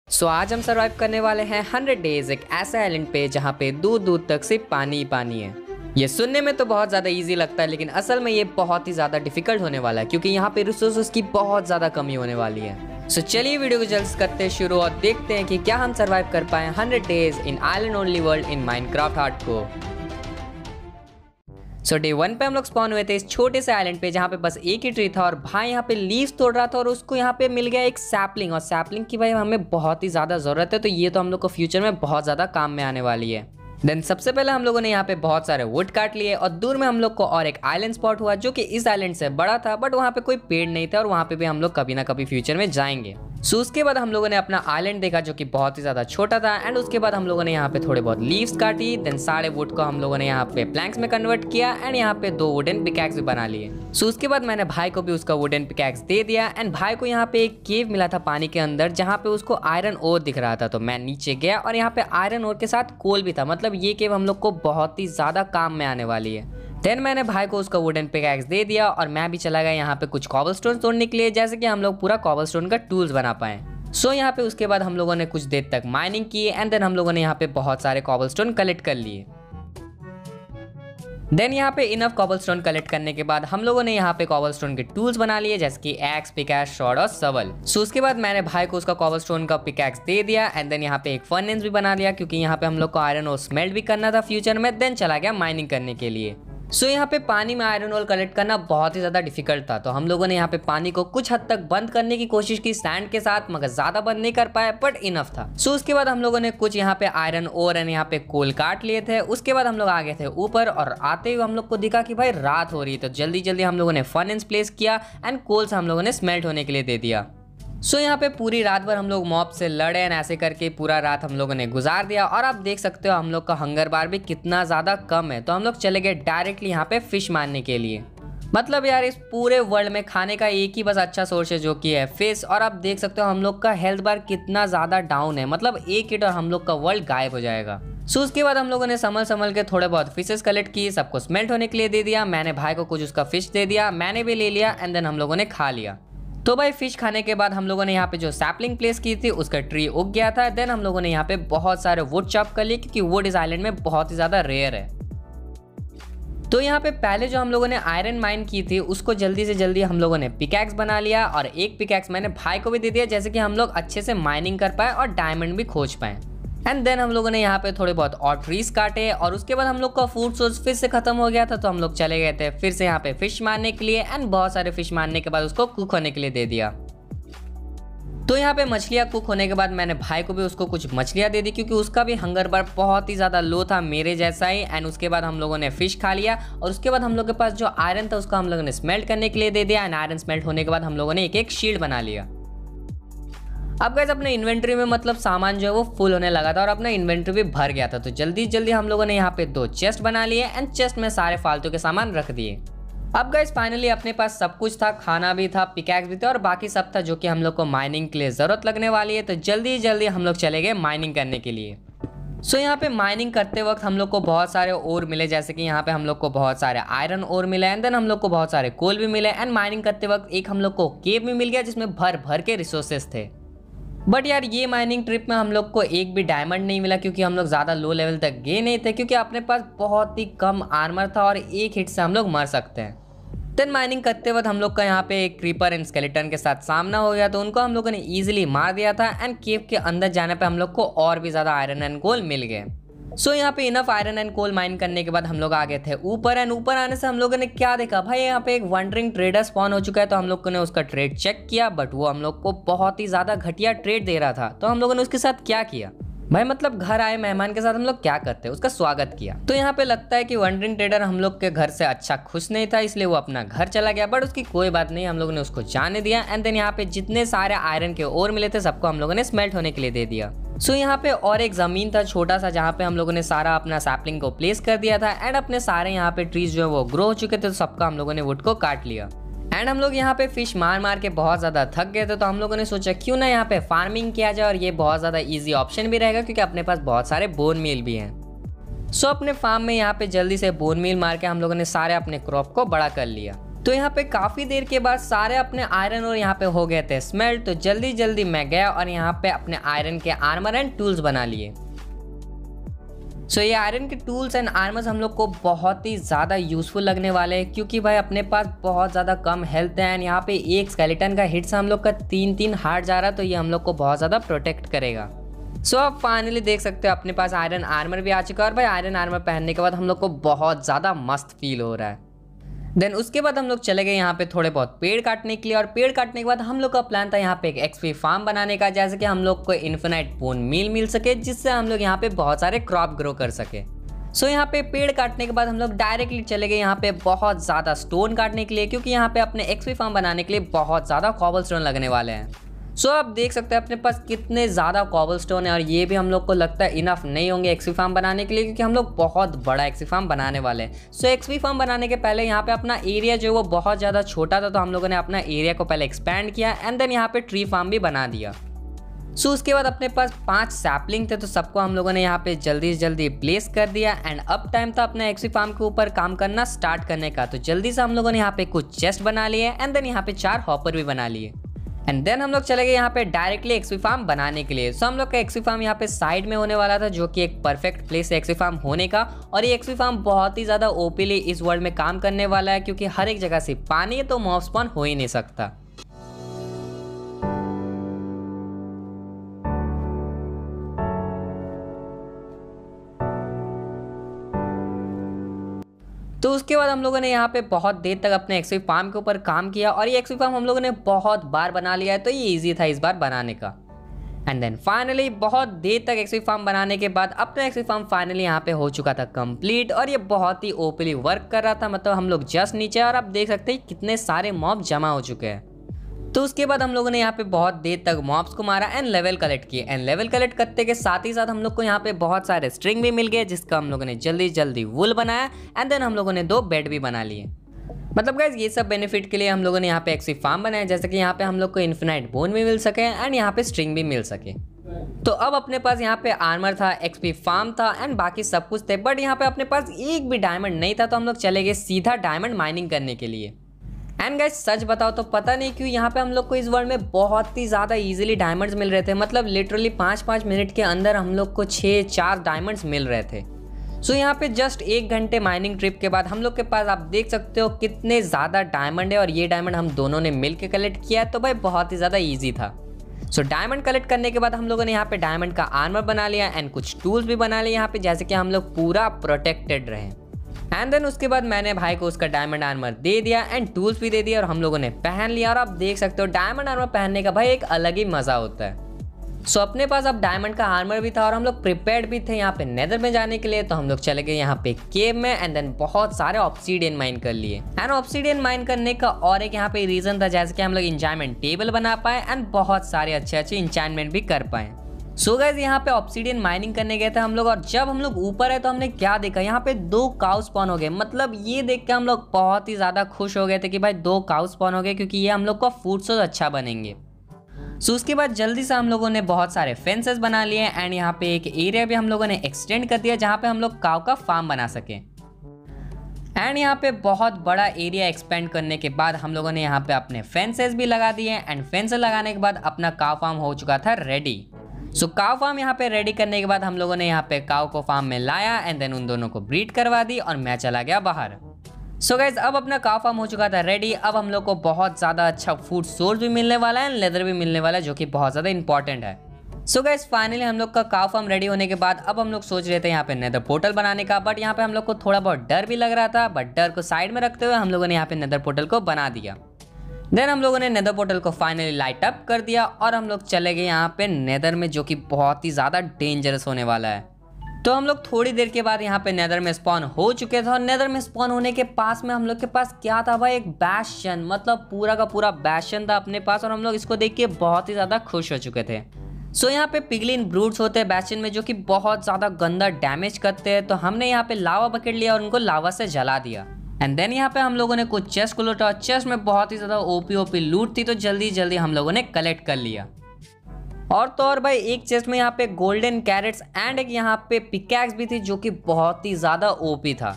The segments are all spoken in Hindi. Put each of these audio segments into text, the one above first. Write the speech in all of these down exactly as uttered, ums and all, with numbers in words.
सो so, आज हम सर्वाइव करने वाले हैं हंड्रेड डेज एक ऐसे आइलैंड पे जहाँ पे दूर दूर तक सिर्फ पानी ही पानी है। ये सुनने में तो बहुत ज़्यादा इजी लगता है, लेकिन असल में ये बहुत ही ज़्यादा डिफिकल्ट होने वाला है क्योंकि यहाँ पे रिसोर्सेज की बहुत ज़्यादा कमी होने वाली है। सो so, चलिए वीडियो को जल्द करते हैं शुरू और देखते हैं कि क्या हम सर्वाइव कर पाए hundred days in island only world in Minecraft hardcore. So day one पे हम लोग स्पॉन हुए थे इस छोटे से आइलैंड पे जहाँ पे बस एक ही ट्री था और भाई यहाँ पे लीव्स तोड़ रहा था और उसको यहाँ पे मिल गया एक सैपलिंग, और सैपलिंग की भाई हमें बहुत ही ज़्यादा ज़रूरत है, तो ये तो हम लोग को फ्यूचर में बहुत ज़्यादा काम में आने वाली है। देन सबसे पहले हम लोगों ने यहाँ पे बहुत सारे वुड काट लिए और दूर में हम लोग को और एक आइलैंड स्पॉट हुआ जो कि इस आइलैंड से बड़ा था, बट वहाँ पे कोई पेड़ नहीं था और वहाँ पे भी हम लोग कभी ना कभी फ्यूचर में जाएंगे। सो so, उसके बाद हम लोगों ने अपना आइलैंड देखा जो कि बहुत ही ज़्यादा छोटा था, एंड उसके बाद हम लोगों ने यहाँ पे थोड़े बहुत लीव्स काटी। देन सारे वुड को हम लोगों ने यहाँ पे प्लैंक्स में कन्वर्ट किया एंड यहाँ पे दो वुडन पिकैक्स भी बना लिए। सो so, उसके बाद मैंने भाई को भी उसका वुडन पिकैक्स दे दिया एंड भाई को यहाँ पे एक केव मिला था पानी के अंदर जहाँ पे उसको आयरन ओर दिख रहा था, तो मैं नीचे गया और यहाँ पे आयरन ओर के साथ कोल भी था, मतलब ये केव हम लोग को बहुत ही ज़्यादा काम में आने वाली है। देन मैंने भाई को उसका वुडन पिकैक्स दे दिया और मैं भी चला गया यहाँ पे कुछ कॉबलस्टोन तोड़ने के लिए, जैसे कि हम लोग पूरा कॉबलस्टोन का टूल्स बना पाए। सो so, यहाँ पे उसके बाद हम लोगों ने कुछ देर तक माइनिंग की एंड देन हम लोगों ने यहाँ पे बहुत सारे कॉबलस्टोन कलेक्ट कर लिए। देन यहाँ पे इनफ कॉबलस्टोन कलेक्ट करने के बाद हम लोगों ने यहाँ पे कॉबलस्टोन के टूल्स बना लिए, जैसे कि एक्स, पिकैक्स, शॉर्ड और सवल। सो so, उसके बाद मैंने भाई को उसका कॉबलस्टोन का पिकैक्स दे दिया एंड देन यहाँ पे एक फर्नेस भी बना लिया क्योंकि यहाँ पे हम लोग को आयरन और स्मेल्ट भी करना था फ्यूचर में। देन चला गया माइनिंग करने के लिए। सो so, यहाँ पे पानी में आयरन ओर कलेक्ट करना बहुत ही ज़्यादा डिफिकल्ट था, तो हम लोगों ने यहाँ पे पानी को कुछ हद तक बंद करने की कोशिश की सैंड के साथ, मगर ज़्यादा बंद नहीं कर पाए, बट इनफ था। सो so, उसके बाद हम लोगों ने कुछ यहाँ पे आयरन ओर एंड यहाँ पे कोल काट लिए थे। उसके बाद हम लोग आ गए थे ऊपर और आते हुए हम लोग को दिखा कि भाई रात हो रही है, तो जल्दी जल्दी हम लोगों ने फर्नेस प्लेस किया एंड कोल्स हम लोगों ने स्मेल्ट होने के लिए दे दिया। सो so, यहाँ पे पूरी रात भर हम लोग मॉब से लड़े एंड ऐसे करके पूरा रात हम लोगों ने गुजार दिया। और आप देख सकते हो हम लोग का हंगर बार भी कितना ज़्यादा कम है, तो हम लोग चले गए डायरेक्टली यहाँ पे फिश मारने के लिए। मतलब यार इस पूरे वर्ल्ड में खाने का एक ही बस अच्छा सोर्स है जो कि है फिश, और आप देख सकते हो हम लोग का हेल्थ बार कितना ज़्यादा डाउन है, मतलब एक हिट और हम लोग का वर्ल्ड गायब हो जाएगा। सो उसके बाद हम लोगों ने संभल संभल के थोड़े बहुत फिशेस कलेक्ट की, सबको स्मेल्ट होने के लिए दे दिया। मैंने भाई को कुछ उसका फिश दे दिया, मैंने भी ले लिया एंड देन हम लोगों ने खा लिया। तो भाई फिश खाने के बाद हम लोगों ने यहाँ पे जो सैपलिंग प्लेस की थी उसका ट्री उग गया था। देन हम लोगों ने यहाँ पे बहुत सारे वुड चॉप कर लिए क्योंकि वुड इस आइलैंड में बहुत ही ज़्यादा रेयर है। तो यहाँ पे पहले जो हम लोगों ने आयरन माइन की थी उसको जल्दी से जल्दी हम लोगों ने पिकैक्स बना लिया और एक पिकैक्स मैंने भाई को भी दे दिया, जैसे कि हम लोग अच्छे से माइनिंग कर पाए और डायमंड भी खोज पाए। एंड देन हम लोगों ने यहाँ पे थोड़े बहुत और ट्रीज काटे और उसके बाद हम लोग का फूड सोर्स फिर से खत्म हो गया था, तो हम लोग चले गए थे फिर से यहाँ पे फिश मारने के लिए एंड बहुत सारे फिश मारने के बाद उसको कुक होने के लिए दे दिया। तो यहाँ पे मछलियाँ कुक होने के बाद मैंने भाई को भी उसको कुछ मछलियाँ दे दी क्योंकि उसका भी हंगर बार बहुत ही ज़्यादा लो था मेरे जैसा ही। एंड उसके बाद हम लोगों ने फिश खा लिया और उसके बाद हम लोग के पास जो आयरन था उसको हम लोगों ने स्मेल्ट करने के लिए दे दिया एंड आयरन स्मेल्ट होने के बाद हम लोगों ने एक एक शील्ड बना लिया। अब गाइस अपने इन्वेंट्री में मतलब सामान जो है वो फुल होने लगा था और अपना इन्वेंट्री भी भर गया था, तो जल्दी जल्दी हम लोगों ने यहाँ पे दो चेस्ट बना लिए एंड चेस्ट में सारे फालतू के सामान रख दिए। अब गाइस फाइनली अपने पास सब कुछ था, खाना भी था, पिकैक्स भी थे और बाकी सब था जो कि हम लोग को माइनिंग के लिए ज़रूरत लगने वाली है, तो जल्दी जल्दी हम लोग चले गए माइनिंग करने के लिए। सो so, यहाँ पे माइनिंग करते वक्त हम लोग को बहुत सारे ओर मिले, जैसे कि यहाँ पे हम लोग को बहुत सारे आयरन ओर मिले एंड देन हम लोग को बहुत सारे कोल भी मिले एंड माइनिंग करते वक्त एक हम लोग को केव भी मिल गया जिसमें भर भर के रिसोर्सेस थे। बट यार ये माइनिंग ट्रिप में हम लोग को एक भी डायमंड नहीं मिला क्योंकि हम लोग ज़्यादा लो लेवल तक गए नहीं थे, क्योंकि अपने पास बहुत ही कम आर्मर था और एक हिट से हम लोग मर सकते हैं। देन माइनिंग करते वक्त हम लोग का यहाँ पे एक क्रीपर एंड स्केलेटन के साथ सामना हो गया, तो उनको हम लोगों ने ईजिली मार दिया था एंड केव के अंदर जाने पे हम लोग को और भी ज़्यादा आयरन एंड कोल मिल गए। सो so, यहाँ पे enough iron and coal mine करने के बाद हम लोग आ गए थे ऊपर एंड ऊपर आने से हम लोगों ने क्या देखा भाई, यहाँ पे एक वंडरिंग ट्रेडर स्पॉन हो चुका है, तो हम लोग ने उसका ट्रेड चेक किया बट वो हम लोग को बहुत ही ज़्यादा घटिया ट्रेड दे रहा था। तो हम लोगों ने उसके साथ क्या किया भाई, मतलब घर आए मेहमान के साथ हम लोग क्या करते हैं, उसका स्वागत किया। तो यहाँ पे लगता है कि वंडरिंग ट्रेडर हम लोग के घर से अच्छा खुश नहीं था, इसलिए वो अपना घर चला गया, बट उसकी कोई बात नहीं, हम लोगों ने उसको जाने दिया। एंड देन यहाँ पे जितने सारे आयरन के ओर मिले थे सबको हम लोगों ने स्मेल्ट होने के लिए दे दिया। सो so, यहाँ पे और एक जमीन था छोटा सा जहाँ पे हम लोगों ने सारा अपना सैपलिंग को प्लेस कर दिया था एंड अपने सारे यहाँ पे ट्रीज जो है वो ग्रो हो चुके थे, तो सबका हम लोगों ने वुड को काट लिया। एंड हम लोग यहाँ पे फिश मार मार के बहुत ज़्यादा थक गए थे, तो हम लोगों ने सोचा क्यों ना यहाँ पे फार्मिंग किया जाए और ये बहुत ज़्यादा इजी ऑप्शन भी रहेगा क्योंकि अपने पास बहुत सारे बोन मील भी हैं। सो अपने फार्म में यहाँ पे जल्दी से बोन मील मार के हम लोगों ने सारे अपने क्रॉप को बड़ा कर लिया। तो यहाँ पे काफ़ी देर के बाद सारे अपने आयरन और यहाँ पे हो गए थे स्मेल्ट। तो जल्दी जल्दी मैं गया और यहाँ पे अपने आयरन के आर्मर एंड टूल्स बना लिए। सो so, ये आयरन के टूल्स एंड आर्मर्स हम लोग को बहुत ही ज़्यादा यूज़फुल लगने वाले हैं, क्योंकि भाई अपने पास बहुत ज़्यादा कम हेल्थ है एंड यहाँ पे एक स्केलेटन का हिट से हम लोग का तीन तीन हार्ट जा रहा है, तो ये हम लोग को बहुत ज़्यादा प्रोटेक्ट करेगा। सो so, आप फाइनली देख सकते हो अपने पास आयरन आर्मर भी आ चुका है और भाई आयरन आर्मर पहनने के बाद हम लोग को बहुत ज़्यादा मस्त फील हो रहा है। देन उसके बाद हम लोग चले गए यहाँ पे थोड़े बहुत पेड़ काटने के लिए, और पेड़ काटने के बाद हम लोग का प्लान था यहाँ पे एक एक्सपी फार्म बनाने का, जैसे कि हम लोग को इन्फिनाइट बोन मील मिल सके, जिससे हम लोग यहाँ पे बहुत सारे क्रॉप ग्रो कर सके। सो so, यहाँ पे पेड़ काटने के बाद हम लोग डायरेक्टली चले गए यहाँ पे बहुत ज़्यादा स्टोन काटने के लिए, क्योंकि यहाँ पे अपने एक्सपी फार्म बनाने के लिए बहुत ज़्यादा कॉबल स्टोन लगने वाले हैं। सो so, आप देख सकते हैं अपने पास कितने ज़्यादा कॉबल स्टोन है, और ये भी हम लोग को लगता है इनफ नहीं होंगे एक्सपी फार्म बनाने के लिए, क्योंकि हम लोग बहुत बड़ा एक्सपी फार्म बनाने वाले हैं। सो एक्सपी फार्म बनाने के पहले यहाँ पे अपना एरिया जो वो बहुत ज़्यादा छोटा था, तो हम लोगों ने अपना एरिया को पहले एक्सपैंड किया एंड देन यहाँ पे ट्री फार्म भी बना दिया। सो so, उसके बाद अपने पास पांच सैपलिंग थे, तो सबको हम लोगों ने यहाँ पे जल्दी से जल्दी प्लेस कर दिया एंड अब टाइम था अपने एक्सपी फार्म के ऊपर काम करना स्टार्ट करने का। तो जल्दी से हम लोगों ने यहाँ पे कुछ चेस्ट बना लिए एंड देन यहाँ पे चार हॉपर भी बना लिए एंड देन हम लोग चले गए यहाँ पे डायरेक्टली एक्सपी फार्म बनाने के लिए। सो हम लोग का एक्सपी फार्म यहाँ पे साइड में होने वाला था, जो कि एक परफेक्ट प्लेस है एक्सपी फार्म होने का, और ये एक्सपी फार्म बहुत ही ज़्यादा ओपीली इस वर्ल्ड में काम करने वाला है, क्योंकि हर एक जगह से पानी है तो मॉब स्पॉन हो ही नहीं सकता। तो उसके बाद हम लोगों ने यहाँ पे बहुत देर तक अपने एक्सपी फार्म के ऊपर काम किया, और ये एक्सपी फार्म हम लोगों ने बहुत बार बना लिया है, तो ये इजी था इस बार बनाने का। एंड देन फाइनली बहुत देर तक एक्सपी फार्म बनाने के बाद अपना एक्सपी फार्म फाइनली यहाँ पे हो चुका था कंप्लीट, और ये बहुत ही ओपनली वर्क कर रहा था। मतलब हम लोग जस्ट नीचे, और आप देख सकते हैं कितने सारे मॉब जमा हो चुके हैं। तो उसके बाद हम लोगों ने यहाँ पे बहुत देर तक मॉब्स को मारा एंड लेवल कलेक्ट किए एंड लेवल कलेक्ट करते के साथ ही साथ हम लोग को यहाँ पे बहुत सारे स्ट्रिंग भी मिल गए, जिसका हम लोगों ने जल्दी जल्दी वुल बनाया एंड देन हम लोगों ने दो बेड भी बना लिए। मतलब गाइस ये सब बेनिफिट के लिए हम लोगों ने यहाँ पे एक्सपी फार्म बनाया, जैसे कि यहाँ पे हम लोग को इन्फिनाइट बोन भी मिल सके एंड यहाँ पे स्ट्रिंग भी मिल सके। तो अब अपने पास यहाँ पे आर्मर था, एक्सपी फार्म था एंड बाकी सब कुछ थे, बट यहाँ पे अपने पास एक भी डायमंड नहीं था, तो हम लोग चले गए सीधा डायमंड माइनिंग करने के लिए। एंड गाइस सच बताओ तो पता नहीं क्यों यहाँ पे हम लोग को इस वर्ल्ड में बहुत ही ज़्यादा इजीली डायमंड्स मिल रहे थे। मतलब लिटरली पाँच पाँच मिनट के अंदर हम लोग को छः चार डायमंड्स मिल रहे थे। सो so, यहाँ पे जस्ट एक घंटे माइनिंग ट्रिप के बाद हम लोग के पास आप देख सकते हो कितने ज़्यादा डायमंड है, और ये डायमंड हम दोनों ने मिल के कलेक्ट किया है, तो भाई बहुत ही ज़्यादा ईजी था। सो डायमंड कलेक्ट करने के बाद हम लोगों ने यहाँ पे डायमंड का आर्मर बना लिया एंड कुछ टूल्स भी बना लिए यहाँ पे, जैसे कि हम लोग पूरा प्रोटेक्टेड रहे। एंड देन उसके बाद मैंने भाई को उसका डायमंड आर्मर दे दिया एंड टूल्स भी दे दिया, और हम लोगों ने पहन लिया। और आप देख सकते हो डायमंड आर्मर पहनने का भाई एक अलग ही मजा होता है। सो so, अपने पास अब डायमंड का आर्मर भी था, और हम लोग प्रिपेयर्ड भी थे यहाँ पे नेदर में जाने के लिए। तो हम लोग चले गए यहाँ पे केव में एंड देन बहुत सारे ऑब्सीडियन माइन कर लिए। एंड ऑब्सीडियन माइन करने का और एक यहाँ पे रीजन था, जैसे कि हम लोग इंचाइनमेंट टेबल बना पाए एंड बहुत सारे अच्छे अच्छे इंचाइनमेंट भी कर पाए। सो गाइस यहाँ पे ऑब्सीडियन माइनिंग करने गए थे हम लोग, और जब हम लोग ऊपर है तो हमने क्या देखा, यहाँ पे दो काउ स्पॉन हो गए। मतलब ये देख के हम लोग बहुत ही ज़्यादा खुश हो गए थे कि भाई दो काउ स्पॉन हो गए, क्योंकि ये हम लोग का फूड सोर्स अच्छा बनेंगे। सो उसके बाद जल्दी से हम लोगों ने बहुत सारे फेंसेस बना लिए एंड यहाँ पे एक एरिया भी हम लोगों ने एक्सटेंड कर दिया, जहाँ पे हम लोग काउ का फार्म बना सके। एंड यहाँ पे बहुत बड़ा एरिया एक्सपेंड करने के बाद हम लोगों ने यहाँ पे अपने फेंसेस भी लगा दिए एंड फेंसेस लगाने के बाद अपना काउ फार्म हो चुका था रेडी। सो काउ फार्म यहाँ पे रेडी करने के बाद हम लोगों ने यहाँ पे काउ को फार्म में लाया एंड देन उन दोनों को ब्रीड करवा दी, और मैं चला गया बाहर। सो गाइज अब अपना काउ फार्म हो चुका था रेडी। अब हम लोग को बहुत ज़्यादा अच्छा फूड सोर्स भी मिलने वाला है एंड लेदर भी मिलने वाला है, जो कि बहुत ज़्यादा इंपॉर्टेंट है। सो गाइज फाइनली हम लोग का काउ फार्म रेडी होने के बाद अब हम लोग सोच रहे थे यहाँ पे नेदर पोर्टल बनाने का, बट यहाँ पे हम लोग को थोड़ा बहुत डर भी लग रहा था। बट डर को साइड में रखते हुए हम लोगों ने यहाँ पे नेदर पोर्टल को बना दिया। देन हम लोगों ने नेदर पोर्टल को फाइनली लाइट अप कर दिया, और हम लोग चले गए यहाँ पे नेदर में, जो कि बहुत ही ज़्यादा डेंजरस होने वाला है। तो हम लोग थोड़ी देर के बाद यहाँ पे नेदर में स्पॉन हो चुके थे, और नेदर में स्पॉन होने के पास में हम लोग के पास क्या था भाई, एक बैशन। मतलब पूरा का पूरा बैशन था अपने पास, और हम लोग इसको देख के बहुत ही ज़्यादा खुश हो चुके थे। सो so, यहाँ पे पिगलिन ब्रूट्स होते हैं बैशन में, जो कि बहुत ज़्यादा गंदा डैमेज करते हैं। तो हमने यहाँ पे लावा बकेट लिया और उनको लावा से जला दिया। एंड देन यहाँ पे हम लोगों ने कुछ चेस्ट को लूटा, चेस्ट में बहुत ही ज़्यादा ओपी ओपी लूट थी, तो जल्दी जल्दी हम लोगों ने कलेक्ट कर लिया। और तो और भाई एक चेस्ट में यहाँ पे गोल्डन कैरेट्स एंड एक यहाँ पे पिकैक्स भी थी, जो कि बहुत ही ज़्यादा ओपी था।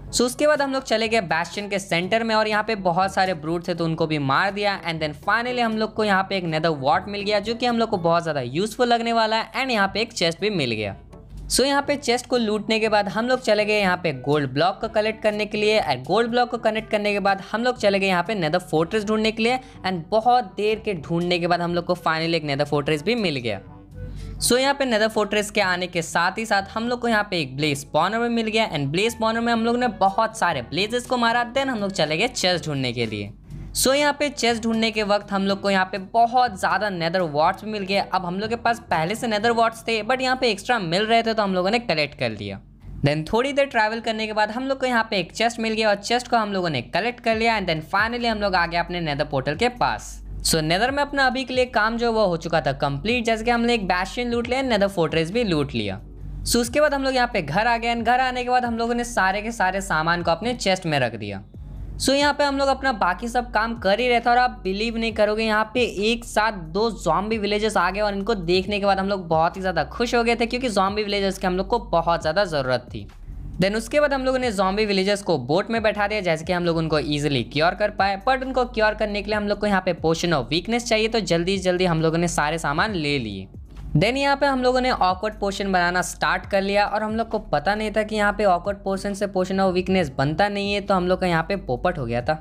सो उसके बाद हम लोग चले गए बैस्टियन के सेंटर में और यहाँ पे बहुत सारे ब्रूट थे तो उनको भी मार दिया। एंड देन फाइनली हम लोग को यहाँ पे एक नेदर वॉट मिल गया जो कि हम लोग को बहुत ज़्यादा यूजफुल लगने वाला है। एंड यहाँ पे एक चेस्ट भी मिल गया। सो so, यहाँ पे चेस्ट को लूटने के बाद हम लोग चले गए यहाँ पे गोल्ड ब्लॉक को कलेक्ट करने के लिए। एंड गोल्ड ब्लॉक को कनेक्ट करने के बाद हम लोग चले गए यहाँ पे नेदर फोर्ट्रेस ढूंढने के लिए। एंड बहुत देर के ढूंढने के बाद हम लोग को फाइनली एक नेदर फोर्ट्रेस भी मिल गया। सो so, यहाँ पे नेदर फोर्ट्रेस के आने के साथ ही साथ हम लोग को यहाँ पे एक ब्लेज स्पॉनर में मिल गया। एंड ब्लेज स्पॉनर में हम लोग ने बहुत सारे ब्लेजेस को मारा। देन हम लोग चले गए चेस्ट ढूंढने के लिए। सो so, यहाँ पे चेस्ट ढूंढने के वक्त हम लोग को यहाँ पे बहुत ज़्यादा नेदर वॉट्स मिल गए। अब हम लोग के पास पहले से नेदर वॉट्स थे बट यहाँ पे एक्स्ट्रा मिल रहे थे तो हम लोगों ने कलेक्ट कर लिया। देन थोड़ी देर ट्रैवल करने के बाद हम लोग को यहाँ पे एक चेस्ट मिल गया और चेस्ट को हम लोगों ने कलेक्ट कर लिया। एंड देन फाइनली हम लोग आ गए अपने नेदर पोर्टल के पास। सो so, नेदर में अपना अभी के लिए काम जो वो हो चुका था कंप्लीट। जैसे कि हमने एक बैस्टियन लूट लिया, नेदर फोर्ट्रेस भी लूट लिया। सो so, उसके बाद हम लोग यहाँ पे घर आ गए। घर आने के बाद हम लोगों ने सारे के सारे सामान को अपने चेस्ट में रख दिया। सो so, यहाँ पे हम लोग अपना बाकी सब काम कर ही रहे थे और आप बिलीव नहीं करोगे यहाँ पे एक साथ दो ज़ॉम्बी विलेजर्स आ गए और इनको देखने के बाद हम लोग बहुत ही ज़्यादा खुश हो गए थे क्योंकि ज़ॉम्बी विलेजर्स की हम लोग को बहुत ज़्यादा ज़रूरत थी। देन उसके बाद हम लोगों ने ज़ॉम्बी विलेजर्स को बोट में बैठा दिया जैसे कि हम लोग उनको ईजिली क्योर कर पाए। बट उनको क्योर करने के लिए हम लोग को यहाँ पे पोशन ऑफ वीकनेस चाहिए तो जल्दी जल्दी हम लोगों ने सारे सामान ले लिए। देन यहाँ पे हम लोगों ने ऑकवर्ड पोशन बनाना स्टार्ट कर लिया और हम लोग को पता नहीं था कि यहाँ पे ऑकवर्ड पोशन से पोशन ऑफ वीकनेस बनता नहीं है तो हम लोग का यहाँ पे पोपट हो गया था।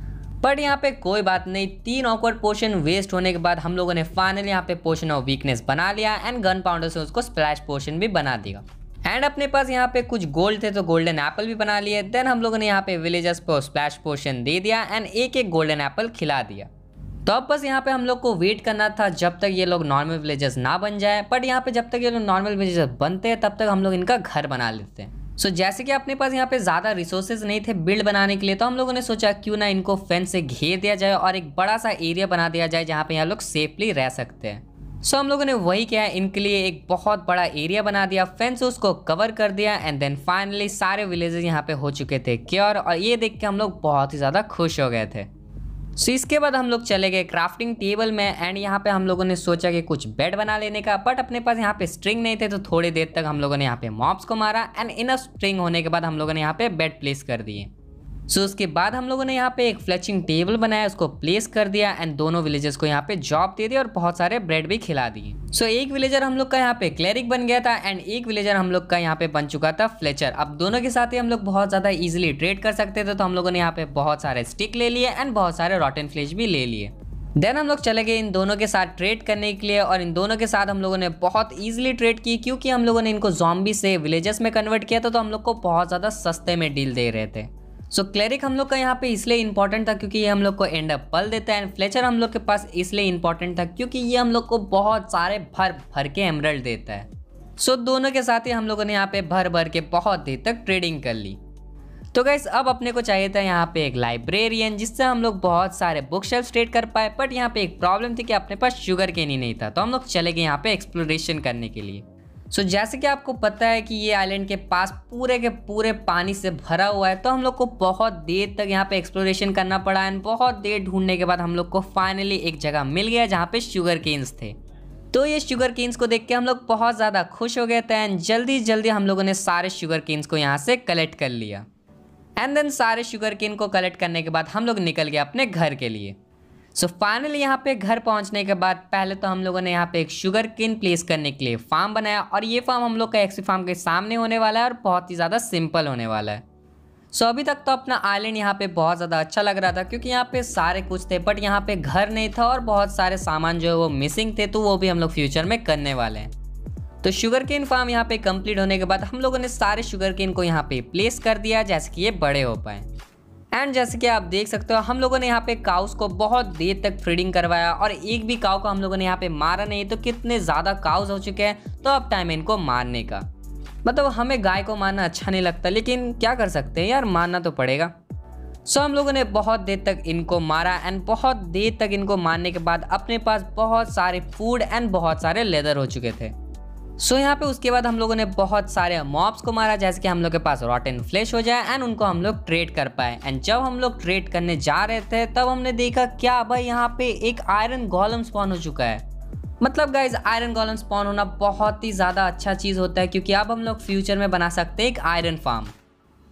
बट यहाँ पे कोई बात नहीं, तीन ऑकवर्ड पोशन वेस्ट होने के बाद हम लोगों ने फाइनली यहाँ पे पोशन ऑफ वीकनेस बना लिया। एंड गन पाउंडर से उसको स्प्लैश पोशन भी बना दिया। एंड अपने पास यहाँ पे कुछ गोल्ड थे तो गोल्डन एप्पल भी बना लिए। देन हम लोगों ने यहाँ पे विलेजर्स को स्प्लैश पोशन दे दिया एंड एक एक गोल्डन एप्पल खिला दिया। तो अब बस यहाँ पे हम लोग को वेट करना था जब तक ये लोग नॉर्मल विलेजर्स ना बन जाए। बट यहाँ पे जब तक ये लोग नॉर्मल विलेजर्स बनते हैं तब तक हम लोग इनका घर बना लेते हैं। सो so, जैसे कि अपने पास यहाँ पे ज़्यादा रिसोर्सेज नहीं थे बिल्ड बनाने के लिए तो हम लोगों ने सोचा क्यों ना इनको फेंस से घेर दिया जाए और एक बड़ा सा एरिया बना दिया जाए जहाँ पे यहाँ लोग सेफली रह सकते हैं। सो so, हम लोगों ने वही किया, इनके लिए एक बहुत बड़ा एरिया बना दिया, फेंस उसको कवर कर दिया। एंड देन फाइनली सारे विलेजेस यहाँ पे हो चुके थे क्योर और ये देख के हम लोग बहुत ही ज़्यादा खुश हो गए थे। सो so, इसके बाद हम लोग चले गए क्राफ्टिंग टेबल में एंड यहाँ पे हम लोगों ने सोचा कि कुछ बेड बना लेने का। बट अपने पास यहाँ पे स्ट्रिंग नहीं थे तो थोड़ी देर तक हम लोगों ने यहाँ पे मॉब्स को मारा एंड इनफ स्ट्रिंग होने के बाद हम लोगों ने यहाँ पे बेड प्लेस कर दिए। सो so, उसके बाद हम लोगों ने यहाँ पे एक फ्लेचिंग टेबल बनाया, उसको प्लेस कर दिया एंड दोनों विलेजर्स को यहाँ पे जॉब दे दिया और बहुत सारे ब्रेड भी खिला दिए। सो so, एक विलेजर हम लोग का यहाँ पे क्लेरिक बन गया था एंड एक विलेजर हम लोग का यहाँ पे बन चुका था फ्लेचर। अब दोनों के साथ ही हम लोग बहुत ज़्यादा इजीली ट्रेड कर सकते थे तो हम लोगों ने यहाँ पे बहुत सारे स्टिक ले लिए एंड बहुत सारे रॉटन फ्लेश भी ले लिए। देन हम लोग चले गए इन दोनों के साथ ट्रेड करने के लिए और इन दोनों के साथ हम लोगों ने बहुत ईजिली ट्रेड की क्योंकि हम लोगों ने इनको ज़ॉम्बी से विलेजर्स में कन्वर्ट किया था तो हम लोग को बहुत ज़्यादा सस्ते में डील दे रहे थे। सो so, क्लेरिक हम लोग का यहाँ पे इसलिए इंपॉर्टेंट था क्योंकि ये हम लोग को एंड अप पल देता है एंड फ्लेचर हम लोग के पास इसलिए इंपॉर्टेंट था क्योंकि ये हम लोग को बहुत सारे भर भर के एमरल्ड देता है। सो so, दोनों के साथ ही हम लोगों ने यहाँ पे भर भर के बहुत देर तक ट्रेडिंग कर ली। तो गाइस अब अपने को चाहिए था यहाँ पे एक लाइब्रेरियन जिससे हम लोग बहुत सारे बुक शेल्फ ट्रेड कर पाए। बट यहाँ पे एक प्रॉब्लम थी कि अपने पास शुगर केन ही नहीं था तो हम लोग चले गए यहाँ पे एक्सप्लोरेशन करने के लिए। सो so, जैसे कि आपको पता है कि ये आइलैंड के पास पूरे के पूरे पानी से भरा हुआ है तो हम लोग को बहुत देर तक यहाँ पे एक्सप्लोरेशन करना पड़ा एंड बहुत देर ढूंढने के बाद हम लोग को फाइनली एक जगह मिल गया जहाँ पे शुगर केन्स थे। तो ये शुगर केन्स को देख के हम लोग बहुत ज़्यादा खुश हो गए थे एंड जल्दी जल्दी हम लोगों ने सारे शुगर केन्स को यहाँ से कलेक्ट कर लिया। एंड देन सारे शुगर केन को कलेक्ट करने के बाद हम लोग निकल गए अपने घर के लिए। सो so, फाइनली यहाँ पे घर पहुँचने के बाद पहले तो हम लोगों ने यहाँ पे एक शुगर केन प्लेस करने के लिए फार्म बनाया और ये फार्म हम लोग का एक्सी फार्म के सामने होने वाला है और बहुत ही ज़्यादा सिंपल होने वाला है। सो so, अभी तक तो अपना आइलैंड यहाँ पे बहुत ज़्यादा अच्छा लग रहा था क्योंकि यहाँ पे सारे कुछ थे बट यहाँ पे घर नहीं था और बहुत सारे सामान जो है वो मिसिंग थे तो वो भी हम लोग फ्यूचर में करने वाले हैं। तो शुगर केन फार्म यहाँ पे कंप्लीट होने के बाद हम लोगों ने सारे शुगर केन को यहाँ पे प्लेस कर दिया जैसे कि ये बड़े हो पाए। एंड जैसे कि आप देख सकते हो हम लोगों ने यहाँ पे काउस को बहुत देर तक फीडिंग करवाया और एक भी काउ को हम लोगों ने यहाँ पे मारा नहीं। तो कितने ज़्यादा काउस हो चुके हैं तो अब टाइम है इनको मारने का। मतलब हमें गाय को मारना अच्छा नहीं लगता लेकिन क्या कर सकते हैं यार, मारना तो पड़ेगा। सो so, हम लोगों ने बहुत देर तक इनको मारा एंड बहुत देर तक इनको मारने के बाद अपने पास बहुत सारे फूड एंड बहुत सारे लेदर हो चुके थे। सो so, यहाँ पे उसके बाद हम लोगों ने बहुत सारे मॉब्स को मारा जैसे कि हम लोग के पास रॉटन फ्लेश हो जाए एंड उनको हम लोग ट्रेड कर पाए। एंड जब हम लोग ट्रेड करने जा रहे थे तब हमने देखा क्या भाई यहाँ पे एक आयरन गोलम स्पॉन हो चुका है। मतलब गाइज आयरन गोलम स्पॉन होना बहुत ही ज़्यादा अच्छा चीज़ होता है क्योंकि अब हम लोग फ्यूचर में बना सकते हैं एक आयरन फार्म।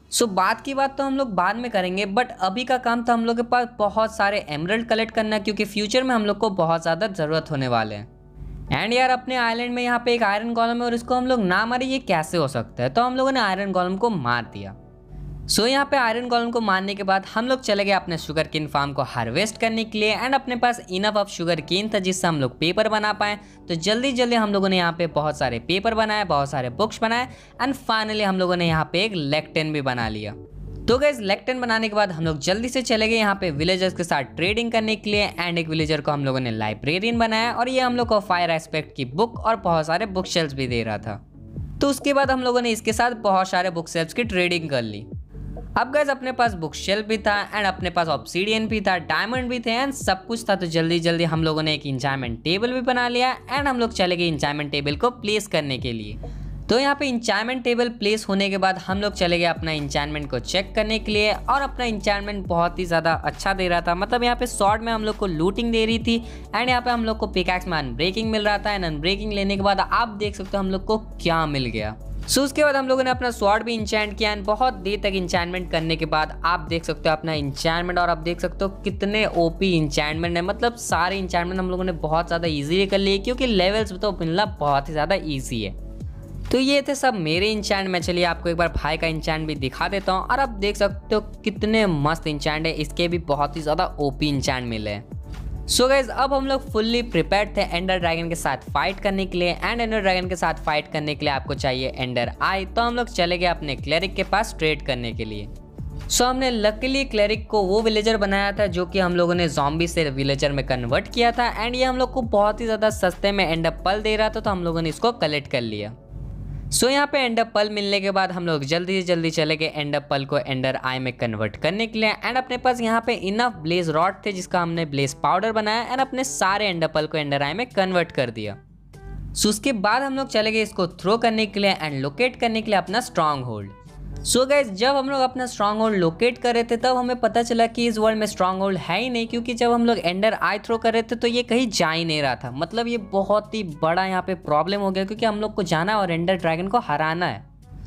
सो so, बात की बात तो हम लोग बाद में करेंगे, बट अभी का काम तो हम लोग के पास बहुत सारे एमरल्ड कलेक्ट करना है, क्योंकि फ्यूचर में हम लोग को बहुत ज़्यादा ज़रूरत होने वाले हैं। एंड यार अपने आइलैंड में यहाँ पे एक आयरन कॉलम है और इसको हम लोग ना मारे, ये कैसे हो सकता है? तो हम लोगों ने आयरन कॉलम को मार दिया। सो so, यहाँ पे आयरन कॉलम को मारने के बाद हम लोग चले गए अपने शुगर केन फार्म को हार्वेस्ट करने के लिए। एंड अपने पास इनफ ऑफ शुगर केन था जिससे हम लोग पेपर बना पाए। तो जल्दी जल्दी हम लोगों ने यहाँ पे बहुत सारे पेपर बनाए, बहुत सारे बुक्स बनाए एंड फाइनली हम लोगों ने यहाँ पे एक लेक्टेन भी बना लिया। तो गाइस लेक्टेन बनाने के बाद हम लोग जल्दी से चले गए यहाँ पे विलेजर्स के साथ ट्रेडिंग करने के लिए। एंड एक विलेजर को हम लोगों ने लाइब्रेरियन बनाया और ये हम लोग को फायर एस्पेक्ट की बुक और बहुत सारे बुक शेल्फ्स भी दे रहा था। तो उसके बाद हम लोगों ने इसके साथ बहुत सारे बुक शेल्फ्स की ट्रेडिंग कर ली। अब गाइस अपने पास बुक शेल्फ भी था एंड अपने पास ऑब्सीडियन भी था, डायमंड भी थे एंड सब कुछ था। तो जल्दी जल्दी हम लोगों ने एक इंचार्टमेंट टेबल भी बना लिया एंड हम लोग चले गए इंचार्टमेंट टेबल को प्लेस करने के लिए। तो यहाँ पे इंचार्टमेंट टेबल प्लेस होने के बाद हम लोग चले गए अपना इंचार्टमेंट को चेक करने के लिए और अपना इंचार्टमेंट बहुत ही ज़्यादा अच्छा दे रहा था। मतलब यहाँ पे शॉर्ट में हम लोग को लूटिंग दे रही थी एंड यहाँ पे हम लोग को पिकैक्स में अनब्रेकिंग मिल रहा था। एंड अनब्रेकिंग लेने के बाद आप देख सकते हो हम लोग को क्या मिल गया। सो so, उसके बाद हम लोगों ने अपना स्वॉर्ड भी इंचैंट किया एंड बहुत देर तक इंचैंटमेंट करने के बाद आप देख सकते हो अपना इंचैंटमेंट। और आप देख सकते हो कितने ओपी इंचैंटमेंट है। मतलब सारे इंचैंटमेंट हम लोगों ने बहुत ज़्यादा इजीली कर लिए क्योंकि लेवल्स तो मिलना बहुत ही ज़्यादा ईजी है। तो ये थे सब मेरे इंचैंट में। चलिए आपको एक बार भाई का इंचैंट भी दिखा देता हूँ और आप देख सकते हो कितने मस्त इंचैंट है। इसके भी बहुत ही ज़्यादा ओपी इंचैंट मिले हैं। सो so गाइज अब हम लोग फुल्ली प्रिपेयर्ड थे एंडर ड्रैगन के साथ फाइट करने के लिए। एंड एंडर ड्रैगन के साथ फाइट करने के लिए आपको चाहिए एंडर आई। तो हम लोग चले गए अपने क्लेरिक के पास ट्रेड करने के लिए। सो so, हमने लकीली क्लेरिक को वो विलेजर बनाया था जो कि हम लोगों ने ज़ॉम्बी से विलेजर में कन्वर्ट किया था। एंड ये हम लोग को बहुत ही ज़्यादा सस्ते में एंडर पल दे रहा था, तो हम लोगों ने इसको कलेक्ट कर लिया। सो so, यहाँ पे एंडर पल मिलने के बाद हम लोग जल्दी से जल्दी चले गए एंडर पल को एंडर आई में कन्वर्ट करने के लिए। एंड अपने पास यहाँ पे इनफ ब्लेज रॉड थे जिसका हमने ब्लेज पाउडर बनाया एंड अपने सारे एंडर पल को एंडर आई में कन्वर्ट कर दिया। सो so, उसके बाद हम लोग चले गए इसको थ्रो करने के लिए एंड लोकेट करने के लिए अपना स्ट्रॉन्ग होल्ड। सो गाइज जब हम लोग अपना स्ट्रॉन्ग होल्ड लोकेट कर रहे थे तब हमें पता चला कि इस वर्ल्ड में स्ट्रॉन्ग होल्ड है ही नहीं, क्योंकि जब हम लोग एंडर आई थ्रो कर रहे थे तो ये कहीं जा ही नहीं रहा था। मतलब ये बहुत ही बड़ा यहाँ पे प्रॉब्लम हो गया क्योंकि हम लोग को जाना है और एंडर ड्रैगन को हराना है।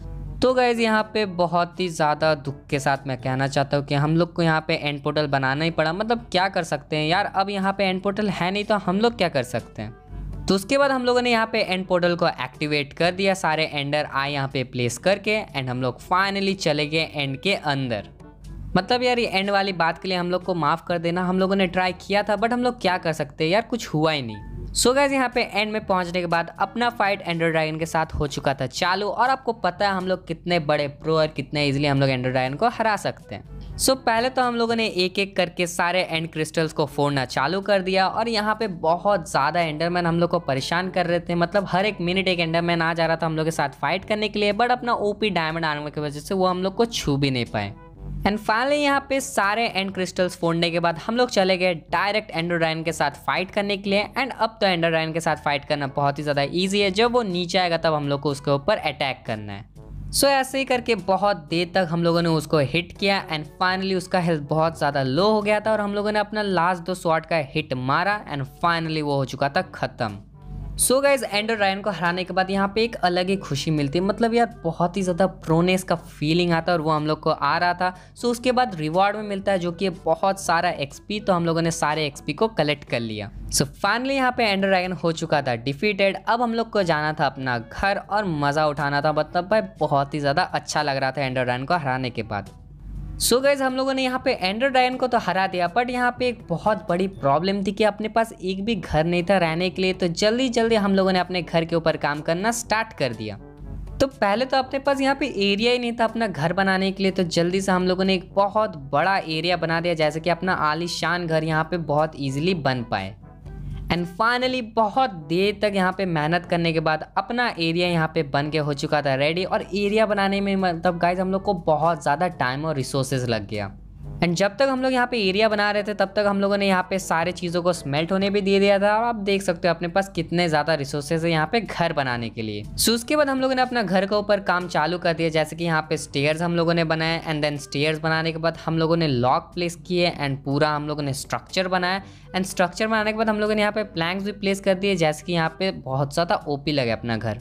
तो गाइज यहाँ पे बहुत ही ज़्यादा दुख के साथ मैं कहना चाहता हूँ कि हम लोग को यहाँ पे एंड पोर्टल बनाना ही पड़ा। मतलब क्या कर सकते हैं यार, अब यहाँ पे एंड पोर्टल है नहीं तो हम लोग क्या कर सकते हैं। तो उसके बाद हम लोगों ने यहाँ पे एंड पोर्टल को एक्टिवेट कर दिया सारे एंडर आई यहाँ पे प्लेस करके। एंड हम लोग फाइनली चले गए एंड के अंदर। मतलब यार ये एंड वाली बात के लिए हम लोग को माफ़ कर देना, हम लोगों ने ट्राई किया था बट हम लोग क्या कर सकते हैं यार, कुछ हुआ ही नहीं। सो गाइस यहाँ पे एंड में पहुंचने के बाद अपना फाइट एंडर ड्रैगन के साथ हो चुका था चालू। और आपको पता है हम लोग कितने बड़े प्रो और कितने इजीली हम लोग एंडर ड्रैगन को हरा सकते हैं। सो so, पहले तो हम लोगों ने एक एक करके सारे एंड क्रिस्टल्स को फोड़ना चालू कर दिया और यहाँ पे बहुत ज़्यादा एंडरमैन हम लोग को परेशान कर रहे थे। मतलब हर एक मिनट एक एंडरमैन आ जा रहा था हम लोग के साथ फाइट करने के लिए, बट अपना ओपी डायमंड आर्मर की वजह से वो हम लोग को छू भी नहीं पाए। एंड फाइनली यहाँ पे सारे एंड क्रिस्टल्स फोड़ने के बाद हम लोग चले गए डायरेक्ट एंडर ड्रैगन के साथ फाइट करने के लिए। एंड अब तो एंडर ड्रैगन के साथ फाइट करना बहुत ही ज़्यादा ईजी है। जब वो नीचे आएगा तब हम लोग को उसके ऊपर अटैक करना है। सो so, ऐसे ही करके बहुत देर तक हम लोगों ने उसको हिट किया एंड फाइनली उसका हेल्थ बहुत ज़्यादा लो हो गया था और हम लोगों ने अपना लास्ट दो शॉट का हिट मारा एंड फाइनली वो हो चुका था ख़त्म। सो गाइज एंडर ड्रैगन को हराने के बाद यहाँ पे एक अलग ही खुशी मिलती है। मतलब यार बहुत ही ज़्यादा प्रोनेस का फीलिंग आता है और वो हम लोग को आ रहा था। सो so, उसके बाद रिवॉर्ड में मिलता है जो कि बहुत सारा एक्सपी। तो हम लोगों ने सारे एक्सपी को कलेक्ट कर लिया। सो फाइनली यहाँ पे एंडर ड्रैगन हो चुका था डिफीटेड। अब हम लोग को जाना था अपना घर और मज़ा उठाना था। मतलब भाई बहुत ही ज़्यादा अच्छा लग रहा था एंडर ड्रैगन को हराने के बाद। सो so गाइज हम लोगों ने यहाँ पे एंडर ड्रैगन को तो हरा दिया, बट यहाँ पे एक बहुत बड़ी प्रॉब्लम थी कि अपने पास एक भी घर नहीं था रहने के लिए। तो जल्दी जल्दी हम लोगों ने अपने घर के ऊपर काम करना स्टार्ट कर दिया। तो पहले तो अपने पास यहाँ पे एरिया ही नहीं था अपना घर बनाने के लिए। तो जल्दी से हम लोगों ने एक बहुत बड़ा एरिया बना दिया जैसे कि अपना आलीशान घर यहाँ पे बहुत ईजिली बन पाए। एंड फाइनली बहुत देर तक यहाँ पे मेहनत करने के बाद अपना एरिया यहाँ पे बन के हो चुका था रेडी। और एरिया बनाने में मतलब गाइज हम लोग को बहुत ज़्यादा टाइम और रिसोर्सेज लग गया। एंड जब तक हम लोग यहाँ पे एरिया बना रहे थे तब तक हम लोगों ने यहाँ पे सारे चीज़ों को स्मेल्ट होने भी दे दिया था। और आप देख सकते हो अपने पास कितने ज़्यादा रिसोर्सेज है यहाँ पे घर बनाने के लिए। सो उसके बाद हम लोगों ने अपना घर के ऊपर काम चालू कर दिया जैसे कि यहाँ पे स्टेयर्स हम लोगों ने बनाए। एंड देन स्टेयर्स बनाने के बाद हम लोगों ने लॉक प्लेस किए एंड पूरा हम लोगों ने स्ट्रक्चर बनाया। एंड स्ट्रक्चर बनाने के बाद हम लोगों ने यहाँ पे प्लैंक्स भी प्लेस कर दिए जैसे कि यहाँ पे बहुत ज़्यादा ओपी लगे अपना घर।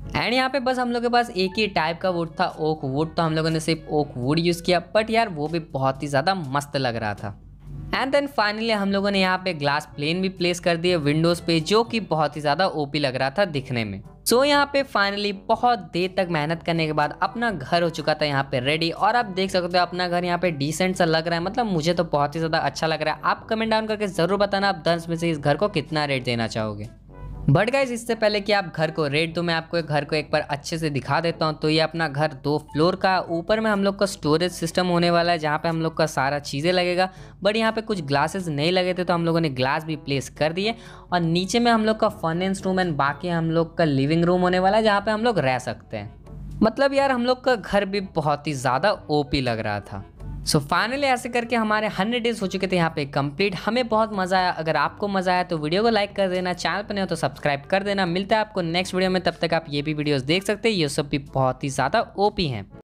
एंड यहाँ पे बस हम लोग के पास एक ही टाइप का वुड था, ओक वुड, तो हम लोगों ने सिर्फ ओक वुड यूज़ किया, बट यार वो भी बहुत ही ज़्यादा मस्त लग रहा था। एंड देन फाइनली हम लोगों ने यहाँ पे ग्लास प्लेन भी प्लेस कर दिए विंडोज पे, जो कि बहुत ही ज़्यादा ओपी लग रहा था दिखने में। सो so, यहाँ पे फाइनली बहुत देर तक मेहनत करने के बाद अपना घर हो चुका था यहाँ पे रेडी, और आप देख सकते हो अपना घर यहाँ पे डिसेंट सा लग रहा है, मतलब मुझे तो बहुत ही ज़्यादा अच्छा लग रहा है। आप कमेंट डाउन करके ज़रूर बताना आप दस में से इस घर को कितना रेट देना चाहोगे। बट गाइज इससे पहले कि आप घर को रेट दो, मैं आपको घर को एक बार अच्छे से दिखा देता हूँ। तो ये अपना घर दो फ्लोर का, ऊपर में हम लोग का स्टोरेज सिस्टम होने वाला है जहाँ पे हम लोग का सारा चीज़ें लगेगा। बट यहाँ पे कुछ ग्लासेस नहीं लगे थे तो हम लोगों ने ग्लास भी प्लेस कर दिए, और नीचे में हम लोग का फर्नेस रूम एंड बाकी हम लोग का लिविंग रूम होने वाला है जहाँ पे हम लोग रह सकते हैं। मतलब यार हम लोग का घर भी बहुत ही ज़्यादा ओपी लग रहा था। सो so फाइनली ऐसे करके हमारे हंड्रेड डेज हो चुके थे यहाँ पे कंप्लीट। हमें बहुत मजा आया। अगर आपको मजा आया तो वीडियो को लाइक कर देना, चैनल पर नहीं हो तो सब्सक्राइब कर देना। मिलता है आपको नेक्स्ट वीडियो में, तब तक आप ये भी वीडियोस देख सकते हैं, ये सब भी बहुत ही ज़्यादा ओपी हैं।